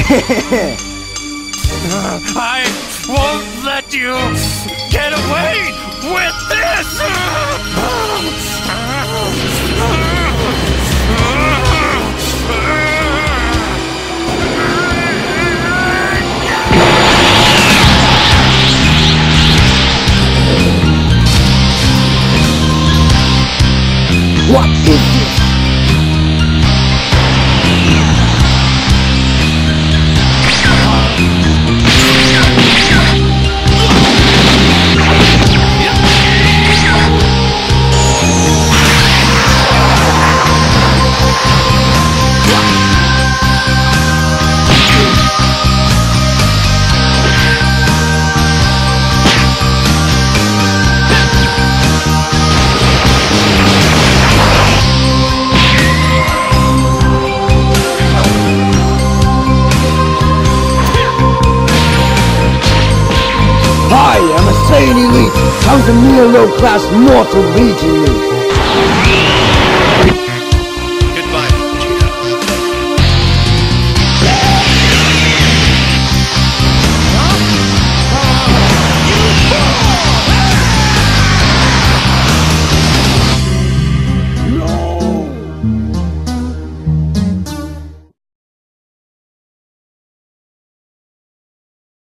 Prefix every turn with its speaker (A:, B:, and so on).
A: I won't let you get away with this!
B: What is this? I am a Saiyan Elite, comes a mere low-class mortal beating me.